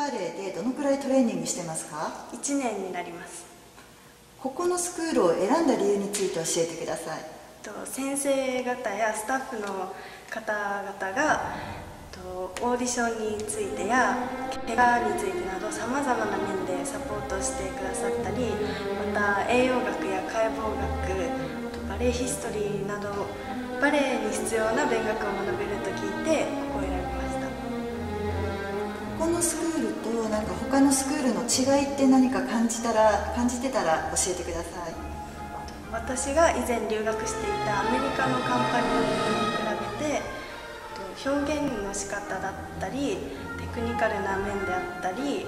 バレエでどのくらいトレーニングしてますか ？1年になります。 ここのスクールを選んだ理由について教えてください。 先生方やスタッフの方々がオーディションについてや怪我についてなどさまざまな面でサポートしてくださったり、また栄養学や解剖学、バレエヒストリーなどバレエに必要な勉学を学べると聞いてここを選びました。 ここのスクールと他のスクールの違いって何か感じてたら教えてください。 私が以前留学していたアメリカのカンパニーに比べて表現の仕方だったりテクニカルな面であったり、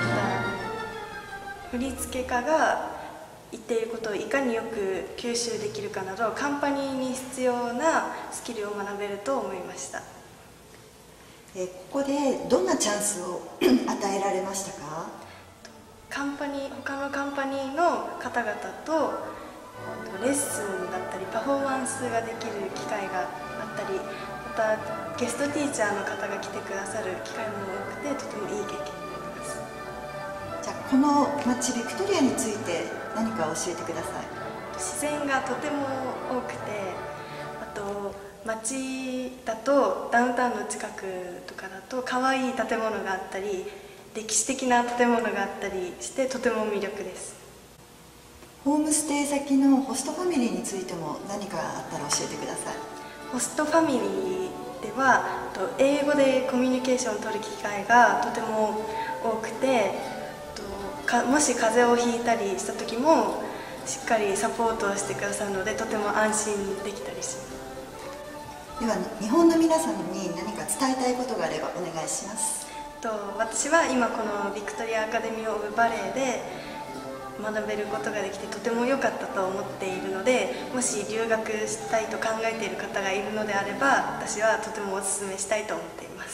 振付家が言っていることをいかによく吸収できるかなどカンパニーに必要なスキルを学べると思いました。 ここでどんなチャンスを与えられましたか？ 他のカンパニーの方々とレッスンだったりパフォーマンスができる機会があったり、またゲストティーチャーの方が来てくださる機会も多くてとてもいい経験になります。 じゃあこの町ビクトリアについて何か教えてください。 自然がとても多くて、あと町だとダウンタウンの近くとかだと可愛い建物があったり歴史的な建物があったりしてとても魅力です。 ホームステイ先のホストファミリーについても何かあったら教えてください。 ホストファミリーでは英語でコミュニケーションを取る機会がとても多くて、もし風邪をひいたりした時もしっかりサポートをしてくださるのでとても安心できたりします。 では日本の皆さんに何か伝えたいことがあればお願いします。 私は今このビクトリアアカデミー・オブ・バレエで学べることができてとても良かったと思っているので、もし留学したいと考えている方がいるのであれば私はとてもお勧めしたいと思っています。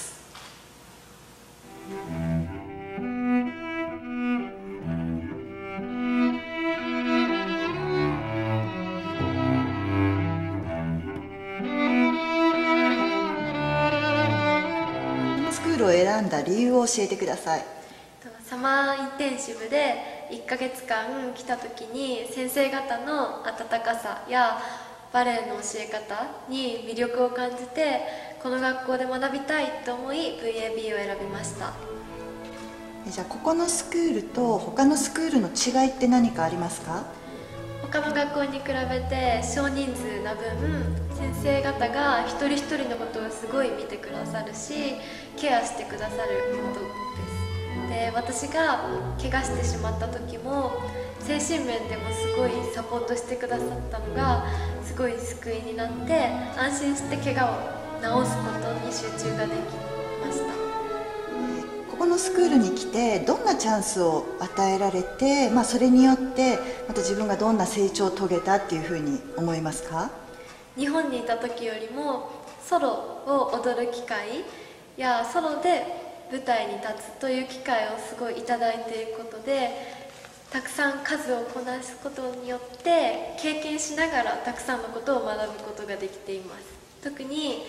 スクールを選んだ理由を教えてください。 サマーインテンシブで1ヶ月間来た時に先生方の温かさやバレエの教え方に魅力を感じてこの学校で学びたいと思い VAB を選びました。 じゃあここのスクールと他のスクールの違いって何かありますか？ 他の学校に比べて少人数な分先生方が一人一人のことをすごい見てくださるしケアしてくださることです。で私が怪我してしまった時も精神面でもすごいサポートしてくださったのがすごい救いになって安心して怪我を治すことに集中ができました。 ここのスクールに来てどんなチャンスを与えられて、それによってまた自分がどんな成長を遂げたっていうふうに思いますか？ 日本にいた時よりもソロを踊る機会やソロで舞台に立つという機会をすごいいただいていることでたくさん数をこなすことによって経験しながらたくさんのことを学ぶことができています。特に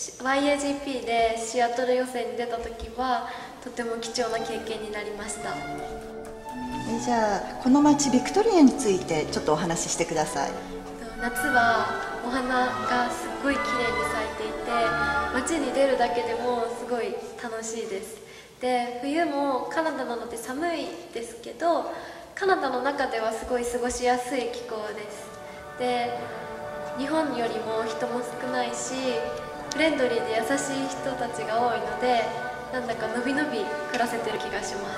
YAGP でシアトル予選に出た時はとても貴重な経験になりました。 じゃあこの町ビクトリアについてちょっとお話ししてください。 夏はお花がすっごい綺麗に咲いていて街に出るだけでもすごい楽しいです。で冬もカナダなので寒いですけどカナダの中ではすごい過ごしやすい気候です。で日本よりも人も少ないしフレンドリーで優しい人たちが多いのでなんだかのびのび暮らせてる気がします。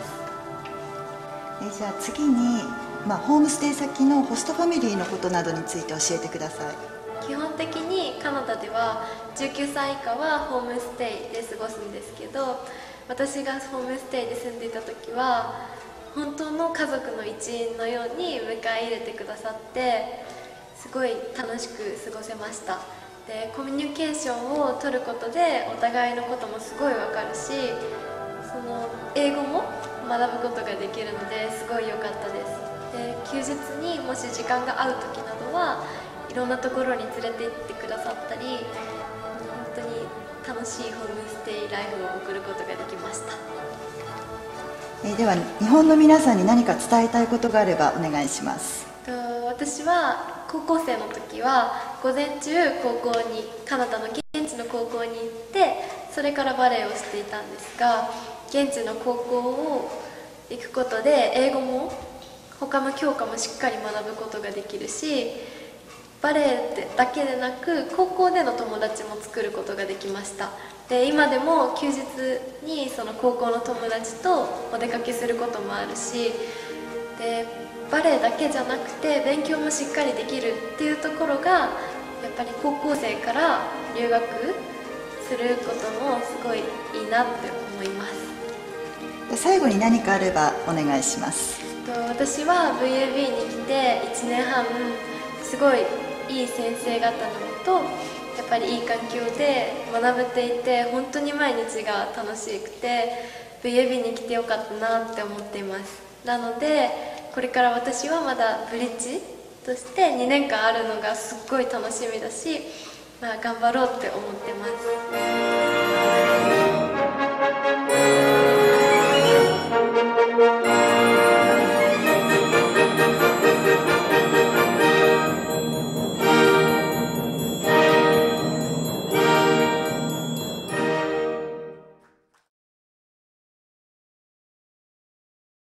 じゃあ次に、ホームステイ先のホストファミリーのことなどについて教えてください。 基本的にカナダでは19歳以下はホームステイで過ごすんですけど私がホームステイで住んでいた時は本当の家族の一員のように迎え入れてくださってすごい楽しく過ごせました。でコミュニケーションを取ることでお互いのこともすごい分かるしその英語も学ぶことができるのですごい良かったです。で休日にもし時間が合う時などはいろんなところに連れて行ってくださったり本当に楽しいホームステイライフを送ることができました。 では日本の皆さんに何か伝えたいことがあればお願いします。 私は高校生の時は午前中カナダの現地の高校に行って、それからバレエをしていたんですが、現地の高校を行くことで英語も他の教科もしっかり学ぶことができるし、バレエだけでなく高校での友達も作ることができました。で今でも休日にその高校の友達とお出かけすることもあるし、でバレエだけじゃなくて勉強もしっかりできるっていうところが、やっぱり高校生から留学することもすごいいいなって思います。 最後に何かあればお願いします。 私は VAB に来て1年半、すごいいい先生方のもと、やっぱりいい環境で学べていて、本当に毎日が楽しくて VAB に来てよかったなって思っています。なのでこれから私はまだブリッジとして2年間あるのがすっごい楽しみだし、頑張ろうって思ってます。